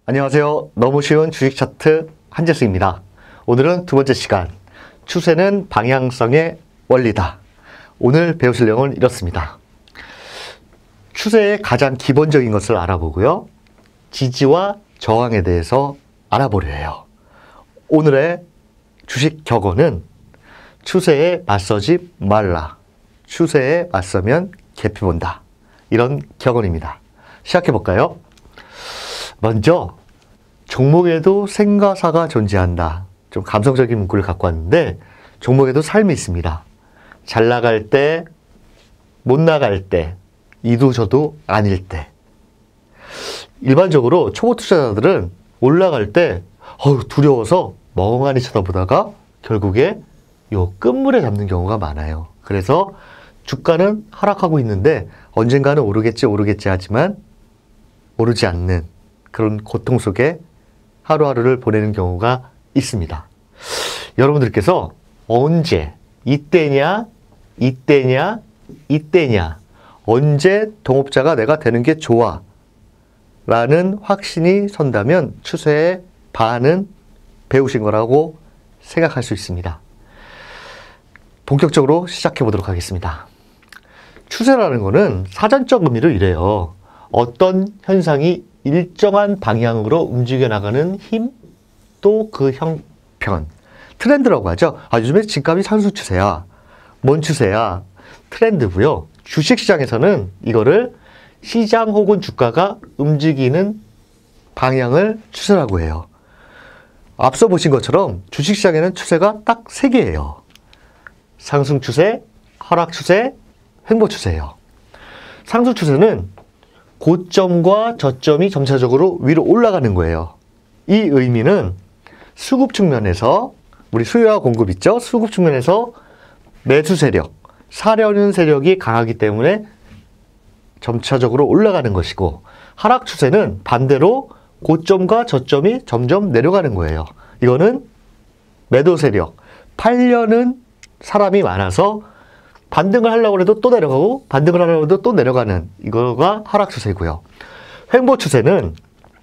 안녕하세요. 너무 쉬운 주식 차트 한재수입니다. 오늘은 두 번째 시간, 추세는 방향성의 원리다. 오늘 배우실 내용은 이렇습니다. 추세의 가장 기본적인 것을 알아보고요. 지지와 저항에 대해서 알아보려 해요. 오늘의 주식 격언은 추세에 맞서지 말라. 추세에 맞서면 개피 본다. 이런 격언입니다. 시작해 볼까요? 먼저 종목에도 생과사가 존재한다. 좀 감성적인 문구를 갖고 왔는데 종목에도 삶이 있습니다. 잘 나갈 때, 못 나갈 때, 이도저도 아닐 때. 일반적으로 초보 투자자들은 올라갈 때 두려워서 멍하니 쳐다보다가 결국에 요 끝물에 잡는 경우가 많아요. 그래서 주가는 하락하고 있는데 언젠가는 오르겠지 하지만 오르지 않는 그런 고통 속에 하루하루를 보내는 경우가 있습니다. 여러분들께서 언제, 이때냐, 언제 동업자가 내가 되는 게 좋아 라는 확신이 선다면 추세의 반은 배우신 거라고 생각할 수 있습니다. 본격적으로 시작해 보도록 하겠습니다. 추세라는 거는 사전적 의미로 이래요. 어떤 현상이 일정한 방향으로 움직여 나가는 힘, 또 그 형편, 트렌드라고 하죠. 요즘에 집값이 상승 추세야. 뭔 추세야? 트렌드고요. 주식시장에서는 이거를 시장 혹은 주가가 움직이는 방향을 추세라고 해요. 앞서 보신 것처럼 주식시장에는 추세가 딱 3개예요. 상승 추세, 하락 추세, 횡보 추세예요. 상승 추세는 고점과 저점이 점차적으로 위로 올라가는 거예요. 이 의미는 수급 측면에서, 우리 수요와 공급 있죠? 수급 측면에서 매수 세력, 사려는 세력이 강하기 때문에 점차적으로 올라가는 것이고, 하락 추세는 반대로 고점과 저점이 점점 내려가는 거예요. 이거는 매도 세력, 팔려는 사람이 많아서 반등을 하려고 해도 또 내려가고 반등을 하려고 해도 또 내려가는 이거가 하락 추세고요. 횡보 추세는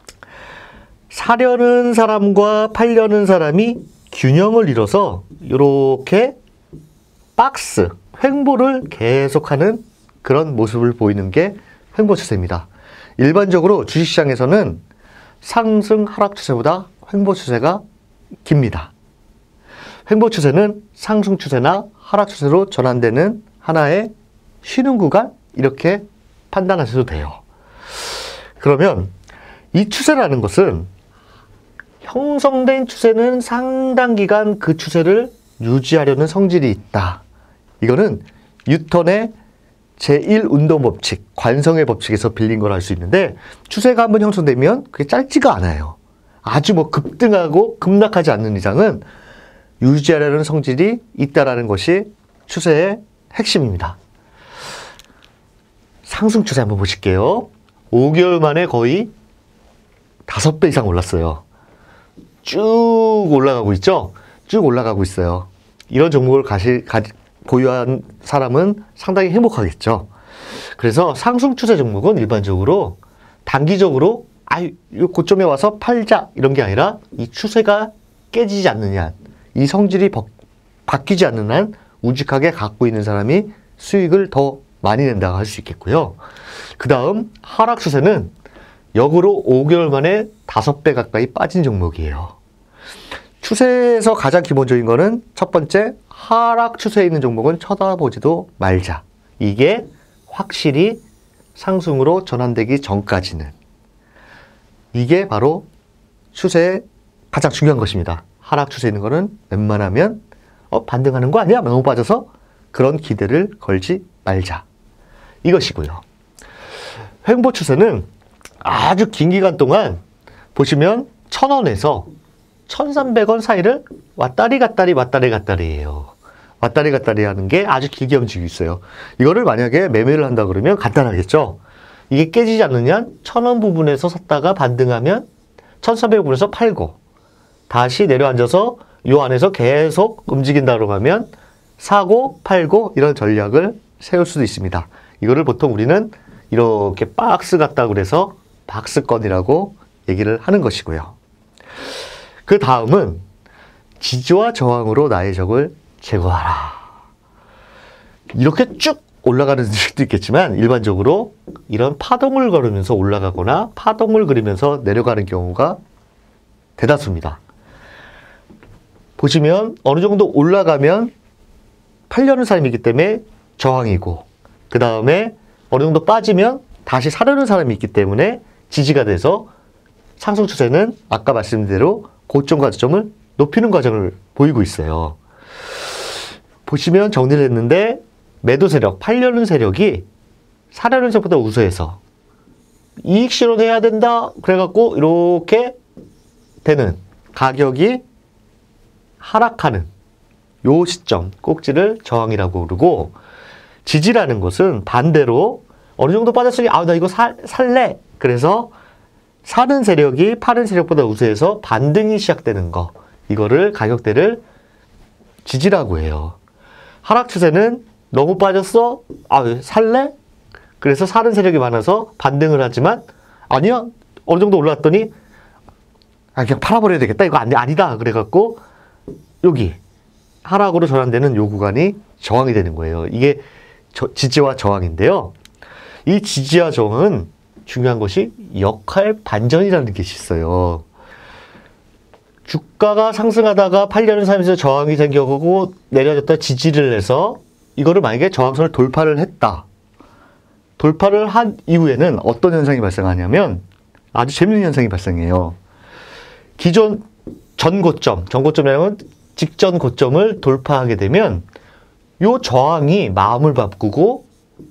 사려는 사람과 팔려는 사람이 균형을 이뤄서 이렇게 박스, 횡보를 계속하는 그런 모습을 보이는 게 횡보 추세입니다. 일반적으로 주식시장에서는 상승 하락 추세보다 횡보 추세가 깁니다. 횡보 추세는 상승 추세나 하락 추세로 전환되는 하나의 쉬는 구간, 이렇게 판단하셔도 돼요. 그러면 이 추세라는 것은 형성된 추세는 상당 기간 그 추세를 유지하려는 성질이 있다. 이거는 뉴턴의 제1운동 법칙, 관성의 법칙에서 빌린 걸 알 수 있는데, 추세가 한번 형성되면 그게 짧지가 않아요. 아주 급등하고 급락하지 않는 이상은 유지하려는 성질이 있다라는 것이 추세의 핵심입니다. 상승 추세 한번 보실게요. 5개월 만에 거의 5배 이상 올랐어요. 쭉 올라가고 있죠? 쭉 올라가고 있어요. 이런 종목을 보유한 사람은 상당히 행복하겠죠. 그래서 상승 추세 종목은 일반적으로 단기적으로 이 고점에 와서 팔자 이런 게 아니라 이 추세가 깨지지 않느냐, 이 성질이 바뀌지 않는 한 우직하게 갖고 있는 사람이 수익을 더 많이 낸다고 할 수 있겠고요. 그 다음 하락 추세는 역으로 5개월 만에 5배 가까이 빠진 종목이에요. 추세에서 가장 기본적인 거는 첫 번째, 하락 추세에 있는 종목은 쳐다보지도 말자. 이게 확실히 상승으로 전환되기 전까지는. 이게 바로 추세의 가장 중요한 것입니다. 하락 추세에 있는 거는 웬만하면 반등하는 거 아니야? 너무 빠져서 그런 기대를 걸지 말자. 이것이고요. 횡보 추세는 아주 긴 기간 동안 보시면 1,000원에서 1,300원 사이를 왔다리 갔다리 해요. 왔다리 갔다리 하는 게 아주 길게 움직이고 있어요. 이거를 만약에 매매를 한다 그러면 간단하겠죠? 이게 깨지지 않느냐? 1,000원 부분에서 샀다가 반등하면 1,300원 부분에서 팔고, 다시 내려앉아서 이 안에서 계속 움직인다고 하면 사고 팔고 이런 전략을 세울 수도 있습니다. 이거를 보통 우리는 이렇게 박스 같다고 그래서 박스권이라고 얘기를 하는 것이고요. 그 다음은 지지와 저항으로 나의 적을 제거하라. 이렇게 쭉 올라가는 수도 있겠지만 일반적으로 이런 파동을 걸으면서 올라가거나 파동을 그리면서 내려가는 경우가 대다수입니다. 보시면 어느 정도 올라가면 팔려는 사람이기 때문에 저항이고, 그 다음에 어느 정도 빠지면 다시 사려는 사람이 있기 때문에 지지가 돼서 상승 추세는 아까 말씀드린 대로 고점과 저점을 높이는 과정을 보이고 있어요. 보시면 정리를 했는데 매도 세력, 팔려는 세력이 사려는 세력보다 우세해서 이익 실현해야 된다 그래갖고 이렇게 되는 가격이 하락하는 요 시점 꼭지를 저항이라고 그러고, 지지라는 것은 반대로 어느 정도 빠졌으니 나 이거 살래. 그래서 사는 세력이 파는 세력보다 우세해서 반등이 시작되는 거, 이거를 가격대를 지지라고 해요. 하락 추세는 너무 빠졌어? 살래? 그래서 사는 세력이 많아서 반등을 하지만 아니야. 어느 정도 올라왔더니 그냥 팔아버려야 되겠다. 이거 아니다. 그래갖고 여기 하락으로 전환되는 요 구간이 저항이 되는 거예요. 이게 지지와 저항인데요. 이 지지와 저항은 중요한 것이 역할 반전이라는 게 있어요. 주가가 상승하다가 팔려는 사람에서 저항이 생겨고 내려졌다 지지를 해서 이거를 만약에 저항선을 돌파를 했다. 돌파를 한 이후에는 어떤 현상이 발생하냐면 아주 재밌는 현상이 발생해요. 기존 전고점이라는 직전 고점을 돌파하게 되면 요 저항이 마음을 바꾸고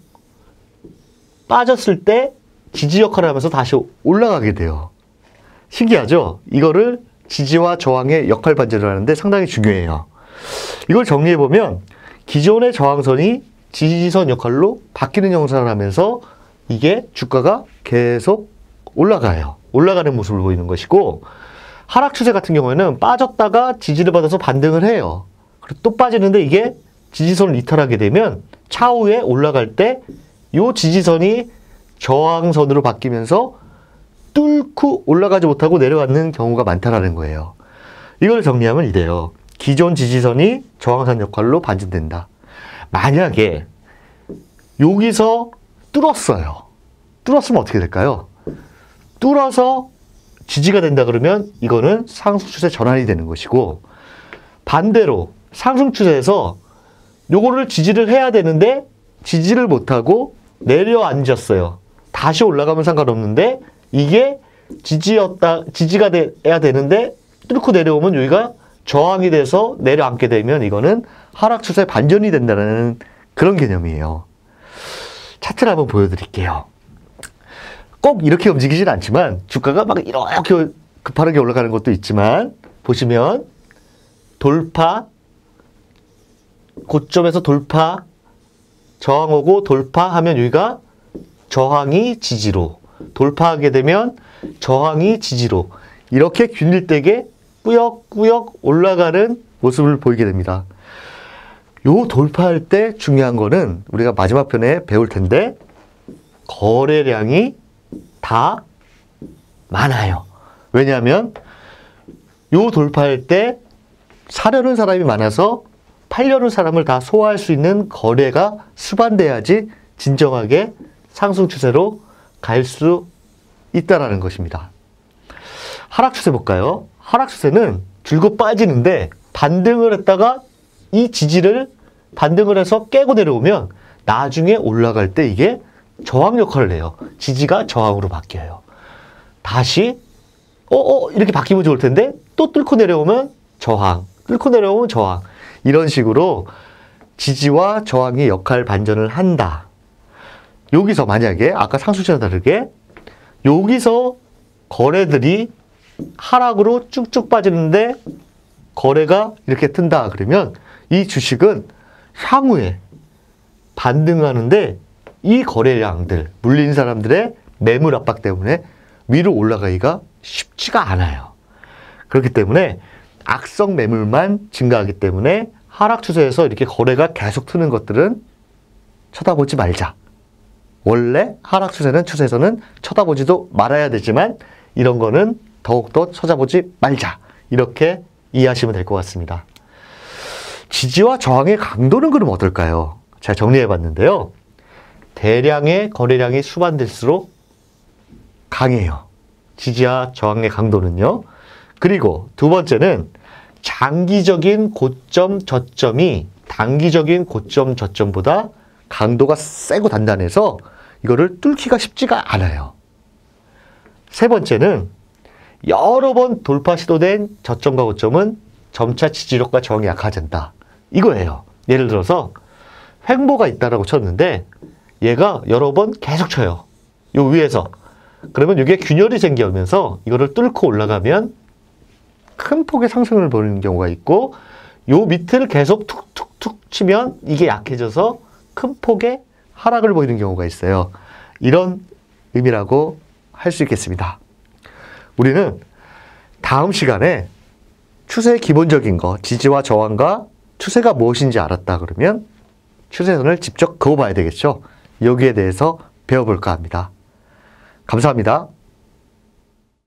빠졌을 때 지지 역할을 하면서 다시 올라가게 돼요. 신기하죠? 이거를 지지와 저항의 역할 반전을 하는데 상당히 중요해요. 이걸 정리해보면 기존의 저항선이 지지선 역할로 바뀌는 형상을 하면서 이게 주가가 계속 올라가요. 올라가는 모습을 보이는 것이고, 하락 추세 같은 경우에는 빠졌다가 지지를 받아서 반등을 해요. 그리고 또 빠지는데 이게 지지선을 이탈하게 되면 차후에 올라갈 때 이 지지선이 저항선으로 바뀌면서 뚫고 올라가지 못하고 내려가는 경우가 많다라는 거예요. 이걸 정리하면 이래요. 기존 지지선이 저항선 역할로 반전된다. 만약에 여기서 뚫었어요. 뚫었으면 어떻게 될까요? 뚫어서 지지가 된다 그러면 이거는 상승 추세 전환이 되는 것이고, 반대로 상승 추세에서 요거를 지지를 해야 되는데 지지를 못하고 내려앉았어요. 다시 올라가면 상관없는데 이게 지지가 돼야 되는데 뚫고 내려오면 여기가 저항이 돼서 내려앉게 되면 이거는 하락 추세 반전이 된다는 그런 개념이에요. 차트를 한번 보여드릴게요. 꼭 이렇게 움직이진 않지만 주가가 막 이렇게 급하게 올라가는 것도 있지만 보시면 돌파, 고점에서 돌파, 저항 오고 돌파하면 여기가 저항이 지지로, 돌파하게 되면 저항이 지지로 이렇게 균일되게 꾸역꾸역 올라가는 모습을 보이게 됩니다. 요 돌파할 때 중요한 거는 우리가 마지막 편에 배울 텐데 거래량이 다 많아요. 왜냐하면 요 돌파할 때 사려는 사람이 많아서 팔려는 사람을 다 소화할 수 있는 거래가 수반돼야지 진정하게 상승 추세로 갈 수 있다라는 것입니다. 하락 추세 볼까요? 하락 추세는 줄곧 빠지는데 반등을 했다가 이 지지를 반등을 해서 깨고 내려오면 나중에 올라갈 때 이게 저항 역할을 해요. 지지가 저항으로 바뀌어요. 다시 이렇게 바뀌면 좋을 텐데 또 뚫고 내려오면 저항, 뚫고 내려오면 저항, 이런 식으로 지지와 저항이 역할 반전을 한다. 여기서 만약에 아까 상승추세와 다르게 여기서 거래들이 하락으로 쭉쭉 빠지는데 거래가 이렇게 튼다 그러면 이 주식은 향후에 반등하는데 이 거래량들, 물린 사람들의 매물 압박 때문에 위로 올라가기가 쉽지가 않아요. 그렇기 때문에 악성 매물만 증가하기 때문에 하락 추세에서 이렇게 거래가 계속 트는 것들은 쳐다보지 말자. 원래 하락 추세는 추세에서는 쳐다보지도 말아야 되지만 이런 거는 더욱더 찾아보지 말자. 이렇게 이해하시면 될 것 같습니다. 지지와 저항의 강도는 그럼 어떨까요? 제가 정리해 봤는데요. 대량의 거래량이 수반될수록 강해요. 지지와 저항의 강도는요. 그리고 두 번째는 장기적인 고점 저점이 단기적인 고점 저점보다 강도가 세고 단단해서 이거를 뚫기가 쉽지가 않아요. 세 번째는 여러 번 돌파 시도된 저점과 고점은 점차 지지력과 저항이 약해진다. 이거예요. 예를 들어서 횡보가 있다라고 쳤는데 얘가 여러 번 계속 쳐요. 요 위에서. 그러면 이게 균열이 생기면서 이거를 뚫고 올라가면 큰 폭의 상승을 보이는 경우가 있고 요 밑을 계속 툭툭툭 치면 이게 약해져서 큰 폭의 하락을 보이는 경우가 있어요. 이런 의미라고 할 수 있겠습니다. 우리는 다음 시간에 추세의 기본적인 거, 지지와 저항과 추세가 무엇인지 알았다 그러면 추세선을 직접 그어봐야 되겠죠. 여기에 대해서 배워볼까 합니다. 감사합니다.